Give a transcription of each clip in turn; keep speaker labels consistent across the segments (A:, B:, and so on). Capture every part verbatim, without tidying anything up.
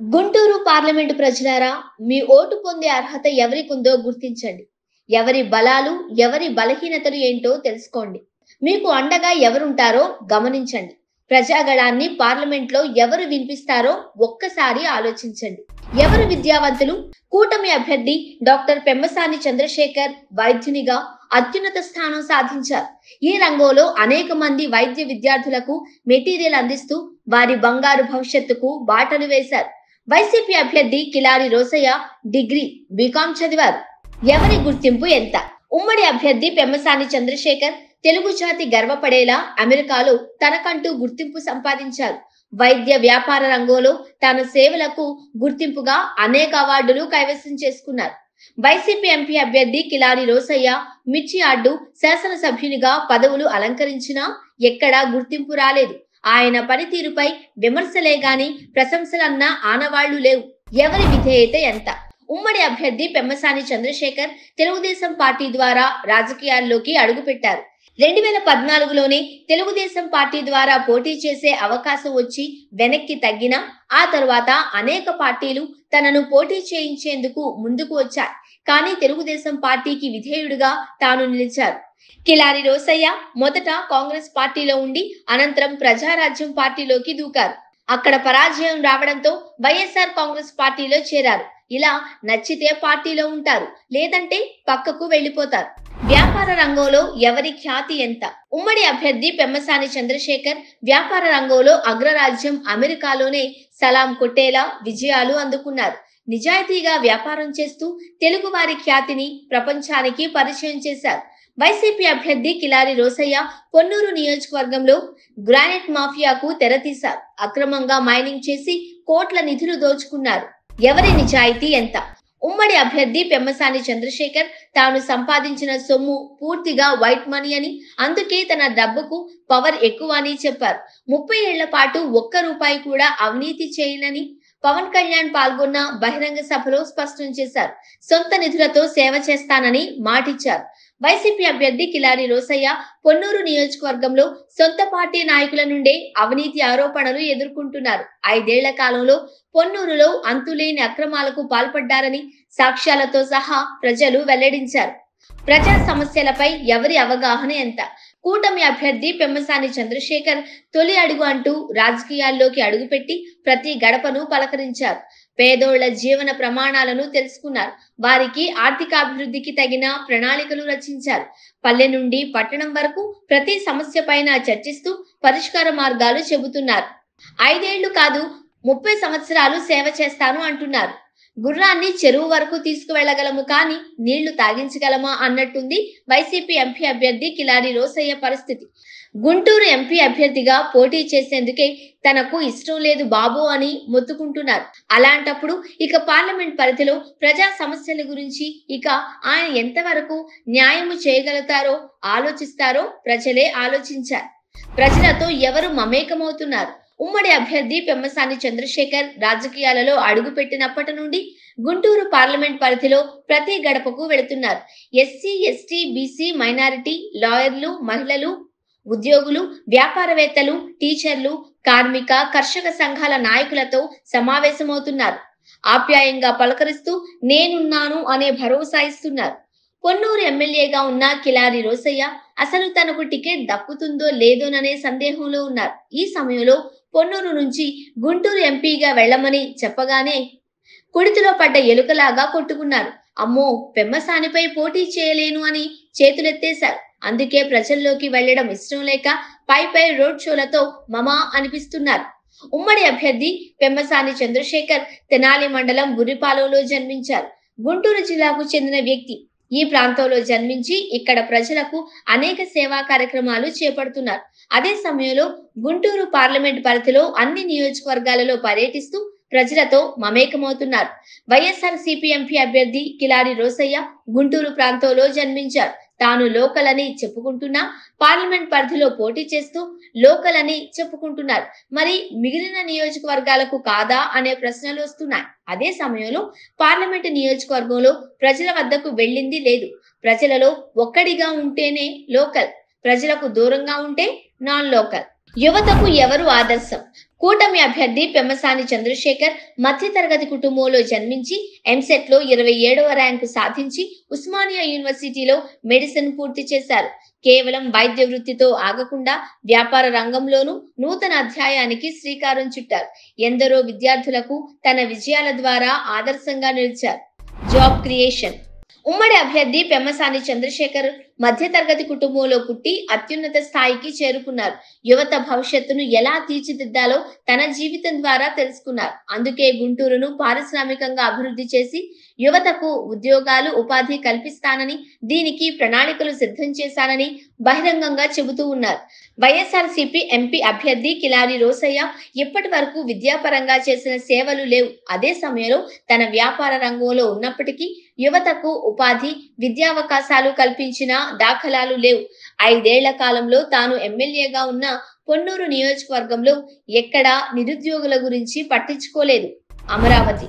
A: Guntur parliament ప్రజలారా, మీ vote పొందే అర్హత ఎవరికుందో గుర్తించండి. ఎవరి బలాలు, ఎవరి బలహీనతలు ఏంటో తెలుసుకోండి. మీకు అండగా ఎవరుంటారో గమనించండి. ప్రజాగళాన్ని పార్లమెంట్లో ఎవరు వినిపిస్తారో ఒక్కసారి ఆలోచించండి. ఎవరు విద్యావంతులు? కూటమి అభ్యర్థి డాక్టర్ పెమ్మసాని చంద్రశేఖర్ వైద్యునిగా అత్యున్నత స్థానం సాధించారు. ఈ రంగంలో అనేక మంది వైద్య విద్యార్థులకు మెటీరియల్ అందిస్తూ వారి బంగారు భవిష్యత్తుకు బాటలు వేశారు. వైసీపీ అభ్యర్థి కిలారి రోసయ్య డిగ్రీ బీకాం చదివారు. ఎవరి గుర్తింపు ఎంత? ఉమ్మడి అభ్యర్థి పెమ్మసాని చంద్రశేఖర్ తెలుగు జాతి గర్వపడేలా అమెరికాలో తనకంటూ గుర్తింపు సంపాదించారు. వైద్య వ్యాపార రంగంలో తన సేవలకు గుర్తింపుగా అనేక అవార్డులు కైవసం చేసుకున్నారు. వైసీపీ ఎంపీ అభ్యర్థి కిలారి రోసయ్య మిర్చియార్డు శాసనసభ్యునిగా పదవులు అలంకరించినా ఎక్కడా గుర్తింపు రాలేదు. ఆయన పనితీరుపై విమర్శలే గాని ప్రశంసలన్న ఆనవాళ్లు లేవు. ఎవరి విధేయత ఎంత? ఉమ్మడి అభ్యర్థి పెమ్మసాని చంద్రశేఖర్ తెలుగుదేశం పార్టీ ద్వారా రాజకీయాల్లోకి అడుగుపెట్టారు. రెండు వేల పద్నాలుగులోనే తెలుగుదేశం పార్టీ ద్వారా పోటీ చేసే అవకాశం వచ్చి వెనక్కి తగ్గినా ఆ తర్వాత అనేక పార్టీలు తనను పోటీ చేయించేందుకు ముందుకు వచ్చాయి. కానీ తెలుగుదేశం పార్టీకి విధేయుడిగా తాను నిలిచారు. కిలారి రోసయ్య మొదట కాంగ్రెస్ పార్టీలో ఉండి అనంతరం ప్రజారాజ్యం పార్టీలోకి దూకారు. అక్కడ పరాజయం రావడంతో వైఎస్ఆర్ కాంగ్రెస్ పార్టీలో చేరారు. ఇలా నచ్చితే పార్టీలో ఉంటారు, లేదంటే పక్కకు వెళ్లిపోతారు. వ్యాపార రంగంలో ఎవరి ఖ్యాతి ఎంత? ఉమ్మడి అభ్యర్థి పెమ్మసాని చంద్రశేఖర్ వ్యాపార రంగంలో అగ్రరాజ్యం అమెరికాలోనే సలాం కొట్టేలా విజయాలు అందుకున్నారు. నిజాయితీగా వ్యాపారం చేస్తూ తెలుగు వారి ఖ్యాతిని ప్రపంచానికి పరిచయం చేశారు. వైసీపీ అభ్యర్థి కిలారి రోసయ్య పొన్నూరు నియోజకవర్గంలో గ్రానైట్ మాఫియాకు తెరతీశారు. అక్రమంగా మైనింగ్ చేసి కోట్ల నిధులు దోచుకున్నారు. ఎవరి నిజాయితీ ఎంత? ఉమ్మడి అభ్యర్థి పెమ్మసాని చంద్రశేఖర్ తాను సంపాదించిన సొమ్ము పూర్తిగా వైట్ మనీ అని, అందుకే తన డబ్బుకు పవర్ ఎక్కువ అని చెప్పారు. ముప్పై ఏళ్ల పాటు ఒక్క రూపాయి కూడా అవినీతి చేయనని పవన్ కళ్యాణ్ పాల్గొన్న బహిరంగ సభలో స్పష్టం చేశారు. సొంత నిధులతో సేవ చేస్తానని మాటిచ్చారు. వైసీపీ అభ్యర్థి కిలారి రోసయ్య పొన్నూరు నియోజకవర్గంలో సొంత పార్టీ నాయకుల నుండే అవినీతి ఆరోపణలు ఎదుర్కొంటున్నారు. ఐదేళ్ల కాలంలో పొన్నూరులో అంతులేని అక్రమాలకు పాల్పడ్డారని సాక్ష్యాలతో సహా ప్రజలు వెల్లడించారు. ప్రజా సమస్యలపై ఎవరి అవగాహన ఎంత? కూటమి అభ్యర్థి పెమ్మసాని చంద్రశేఖర్ తొలి అడుగు అంటూ రాజకీయాల్లోకి అడుగుపెట్టి ప్రతి గడపను పలకరించారు. పేదోళ్ల జీవన ప్రమాణాలను తెలుసుకున్నారు. వారికి ఆర్థికాభివృద్ధికి తగిన ప్రణాళికలు రచించారు. పల్లె నుండి పట్టణం వరకు ప్రతి సమస్య పైన చర్చిస్తూ పరిష్కార మార్గాలు చెబుతున్నారు. ఐదేళ్లు కాదు, ముప్పై సంవత్సరాలు సేవ చేస్తాను అంటున్నారు. గుర్రాన్ని చెరువు వరకు తీసుకువెళ్లగలము, కానీ నీళ్లు తాగించగలమా అన్నట్టుంది వైసీపీ ఎంపీ అభ్యర్థి కిలారి రోసయ్య పరిస్థితి. గుంటూరు ఎంపీ అభ్యర్థిగా పోటీ చేసేందుకే తనకు ఇష్టం లేదు బాబు అని మొత్తుకుంటున్నారు. అలాంటప్పుడు ఇక పార్లమెంట్ పరిధిలో ప్రజా సమస్యల గురించి ఇక ఆయన ఎంతవరకు న్యాయము చేయగలుగుతారో ఆలోచిస్తారో ప్రజలే ఆలోచించారు. ప్రజలతో ఎవరు మమేకమవుతున్నారు? ఉమ్మడి అభ్యర్థి పెమ్మసాని చంద్రశేఖర్ రాజకీయాలలో అడుగుపెట్టినప్పటి నుండి గుంటూరు పార్లమెంట్ పరిధిలో ప్రతి గడపకు వెళుతున్నారు. ఎస్సీ, ఎస్టీ, బీసీ, మైనారిటీ, లాయర్లు, మహిళలు, ఉద్యోగులు, వ్యాపారవేత్తలు, టీచర్లు, కార్మిక, కర్షక సంఘాల నాయకులతో సమావేశమవుతున్నారు. ఆప్యాయంగా పలకరిస్తూ నేనున్నాను అనే భరోసా ఇస్తున్నారు. పొన్నూరు ఎమ్మెల్యేగా ఉన్న కిలారి రోసయ్య అసలు తనకు టికెట్ దక్కుతుందో లేదోననే సందేహంలో ఉన్నారు. ఈ సమయంలో పొన్నూరు నుంచి గుంటూరు ఎంపీగా వెళ్లమని చెప్పగానే కుడితిలో పడ్డ ఎలుకలాగా కొట్టుకున్నారు. అమ్మో, పెమ్మసానిపై పోటీ చేయలేను అని చేతులెత్తేశారు. అందుకే ప్రజల్లోకి వెళ్లడం ఇష్టం లేక పై పై రోడ్ షోలతో మమా అనిపిస్తున్నారు. ఉమ్మడి అభ్యర్థి పెమ్మసాని చంద్రశేఖర్ తెనాలి మండలం బుర్రిపాలెంలో జన్మించారు. గుంటూరు జిల్లాకు చెందిన వ్యక్తి. ఈ ప్రాంతంలో జన్మించి ఇక్కడ ప్రజలకు అనేక సేవా కార్యక్రమాలు చేపడుతున్నారు. అదే సమయంలో గుంటూరు పార్లమెంట్ పరిధిలో అన్ని నియోజకవర్గాలలో పర్యటిస్తూ ప్రజలతో మమేకమవుతున్నారు. వైఎస్ఆర్ సిపి ఎంపీ అభ్యర్థి కిలారి రోసయ్య గుంటూరు ప్రాంతంలో జన్మించారు. తాను లోకల్ అని చెప్పుకుంటున్నా పార్లమెంట్ పరిధిలో పోటీ చేస్తూ లోకల్ అని చెప్పుకుంటున్నారు. మరి మిగిలిన నియోజకవర్గాలకు కాదా అనే ప్రశ్నలు వస్తున్నాయి. అదే సమయంలో పార్లమెంట్ నియోజకవర్గంలో ప్రజల వద్దకు వెళ్ళింది లేదు. ప్రజలలో ఒక్కడిగా ఉంటేనే లోకల్, ప్రజలకు దూరంగా ఉంటే నాన్ లోకల్. యువతకు ఎవరు ఆదర్శం? కూటమి అభ్యర్థి పెమ్మసాని చంద్రశేఖర్ మధ్యతరగతి కుటుంబంలో జన్మించి ఎంసెట్ లో ఇరవై ఏడవ ర్యాంకు సాధించి ఉస్మానియా యూనివర్సిటీలో మెడిసిన్ పూర్తి చేశారు. కేవలం వైద్య వృత్తితో ఆగకుండా వ్యాపార రంగంలోనూ నూతన అధ్యాయానికి శ్రీకారం చుట్టారు. ఎందరో విద్యార్థులకు తన విజయాల ద్వారా ఆదర్శంగా నిలిచారు. Job creation. ఉమ్మడి అభ్యర్థి పెమ్మసాని చంద్రశేఖర్ మధ్యతరగతి కుటుంబంలో పుట్టి అత్యున్నత స్థాయికి చేరుకున్నారు. యువత భవిష్యత్తును ఎలా తీర్చిదిద్దాలో తన జీవితం ద్వారా తెలుసుకున్నారు. అందుకే గుంటూరును పారిశ్రామికంగా అభివృద్ధి చేసి యువతకు ఉద్యోగాలు, ఉపాధి కల్పిస్తానని, దీనికి ప్రణాళికలు సిద్ధం చేశానని బహిరంగంగా చెబుతూ ఉన్నారు. వైఎస్ఆర్సీపీ ఎంపీ అభ్యర్థి కిలారి రోసయ్య ఇప్పటి వరకు విద్యాపరంగా చేసిన సేవలు లేవు. అదే సమయంలో తన వ్యాపార రంగంలో ఉన్నప్పటికీ యువతకు ఉపాధి, విద్యావకాశాలు కల్పించిన దాఖలాలు లేవు. ఐదేళ్ల కాలంలో తాను ఎమ్మెల్యేగా ఉన్న పొన్నూరు నియోజకవర్గంలో ఎక్కడా నిరుద్యోగుల గురించి పట్టించుకోలేదు. అమరావతి.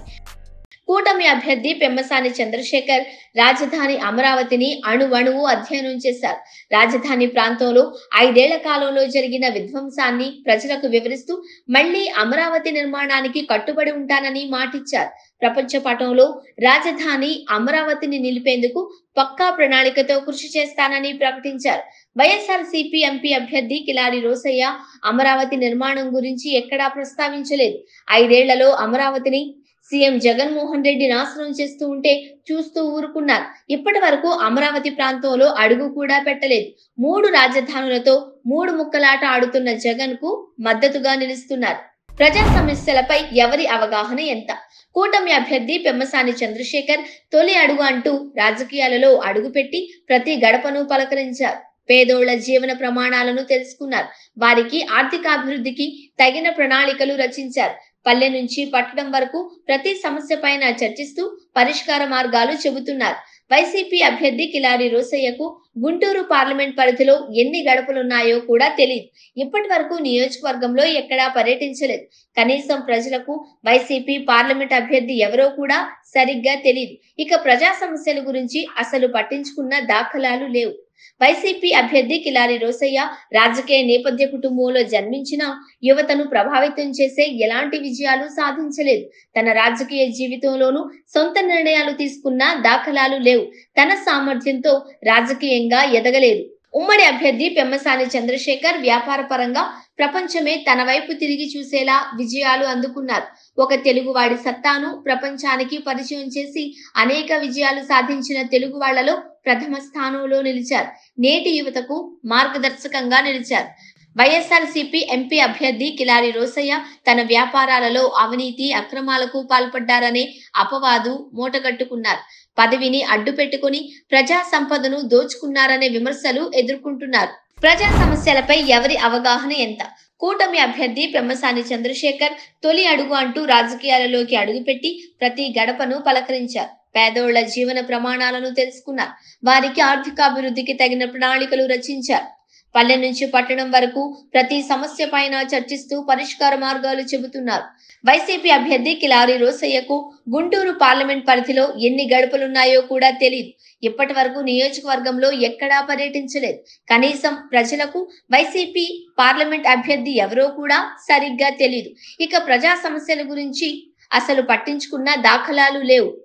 A: కూటమి అభ్యర్థి పెమ్మసాని చంద్రశేఖర్ రాజధాని అమరావతిని అణువణువు అధ్యయనం చేశారు. రాజధాని ప్రాంతంలో ఐదేళ్ల కాలంలో జరిగిన విధ్వంసాన్ని ప్రజలకు వివరిస్తూ మళ్లీ అమరావతి నిర్మాణానికి కట్టుబడి ఉంటానని మాటిచ్చారు. ప్రపంచ పటంలో రాజధాని అమరావతిని నిలిపేందుకు పక్కా ప్రణాళికతో కృషి చేస్తానని ప్రకటించారు. వైఎస్ఆర్సీపీ ఎంపీ అభ్యర్థి కిలారి రోసయ్య అమరావతి నిర్మాణం గురించి ఎక్కడా ప్రస్తావించలేదు. ఐదేళ్లలో అమరావతిని సీఎం జగన్మోహన్ రెడ్డి నాశనం చేస్తూ ఉంటే చూస్తూ ఊరుకున్నారు. ఇప్పటి వరకు అమరావతి ప్రాంతంలో అడుగు కూడా పెట్టలేదు. మూడు రాజధానులతో మూడు ముక్కలాట ఆడుతున్న జగన్ కు మద్దతుగా నిలుస్తున్నారు. ప్రజా సమస్యలపై ఎవరి అవగాహన ఎంత? కూటమి అభ్యర్థి పెమ్మసాని చంద్రశేఖర్ తొలి అడుగు అంటూ రాజకీయాలలో అడుగుపెట్టి ప్రతి గడపను పలకరించారు. పేదోళ్ల జీవన ప్రమాణాలను తెలుసుకున్నారు. వారికి ఆర్థికాభివృద్ధికి తగిన ప్రణాళికలు రచించారు. పల్లె నుంచి పట్టణం వరకు ప్రతి సమస్య పైన చర్చిస్తూ పరిష్కార మార్గాలు చెబుతున్నారు. వైసీపీ అభ్యర్థి కిలారి రోసయ్యకు గుంటూరు పార్లమెంట్ పరిధిలో ఎన్ని గడపలున్నాయో కూడా తెలియదు. ఇప్పటి వరకు నియోజకవర్గంలో ఎక్కడా పర్యటించలేదు. కనీసం ప్రజలకు వైసీపీ పార్లమెంట్ అభ్యర్థి ఎవరో కూడా సరిగ్గా తెలియదు. ఇక ప్రజా సమస్యల గురించి అసలు పట్టించుకున్న దాఖలాలు లేవు. వైసీపీ అభ్యర్థి కిలారి రోసయ్య రాజకీయ నేపథ్య కుటుంబంలో జన్మించిన యువతను ప్రభావితం చేసే ఎలాంటి విజయాలు సాధించలేదు. తన రాజకీయ జీవితంలోనూ సొంత నిర్ణయాలు తీసుకున్న దాఖలాలు లేవు. తన సామర్థ్యంతో రాజకీయంగా ఎదగలేదు. ఉమ్మడి అభ్యర్థి పెమ్మసాని చంద్రశేఖర్ వ్యాపార పరంగా ప్రపంచమే తన వైపు తిరిగి చూసేలా విజయాలు అందుకున్నారు. ఒక తెలుగువాడి సత్తాను ప్రపంచానికి పరిచయం చేసి అనేక విజయాలు సాధించిన తెలుగు వాళ్లలో ప్రథమ స్థానంలో నిలిచారు. నేటి యువతకు మార్గదర్శకంగా నిలిచారు. వైఎస్ఆర్సీపీ ఎంపీ అభ్యర్థి కిలారి రోసయ్య తన వ్యాపారాలలో అవినీతి, అక్రమాలకు పాల్పడ్డారనే అపవాదు మూటగట్టుకున్నారు. పదవిని అడ్డు పెట్టుకుని ప్రజా సంపదను దోచుకున్నారనే విమర్శలు ఎదుర్కొంటున్నారు. ప్రజా సమస్యలపై ఎవరి అవగాహన ఎంత? కూటమి అభ్యర్థి పెమ్మసాని చంద్రశేఖర్ తొలి అడుగు అంటూ రాజకీయాలలోకి అడుగుపెట్టి ప్రతి గడపను పలకరించారు. పేదోళ్ల జీవన ప్రమాణాలను తెలుసుకున్నారు. వారికి ఆర్థికాభివృద్ధికి తగిన ప్రణాళికలు రచించారు. పల్లె నుంచి పట్టణం వరకు ప్రతి సమస్య పైన చర్చిస్తూ పరిష్కార మార్గాలు చెబుతున్నారు. వైసీపీ అభ్యర్థి కిలారి రోసయ్యకు గుంటూరు పార్లమెంట్ పరిధిలో ఎన్ని గడపలున్నాయో కూడా తెలియదు. ఇప్పటి వరకు నియోజకవర్గంలో ఎక్కడా పర్యటించలేదు. కనీసం ప్రజలకు వైసీపీ పార్లమెంట్ అభ్యర్థి ఎవరో కూడా సరిగ్గా తెలియదు. ఇక ప్రజా సమస్యల గురించి అసలు పట్టించుకున్న దాఖలాలు లేవు.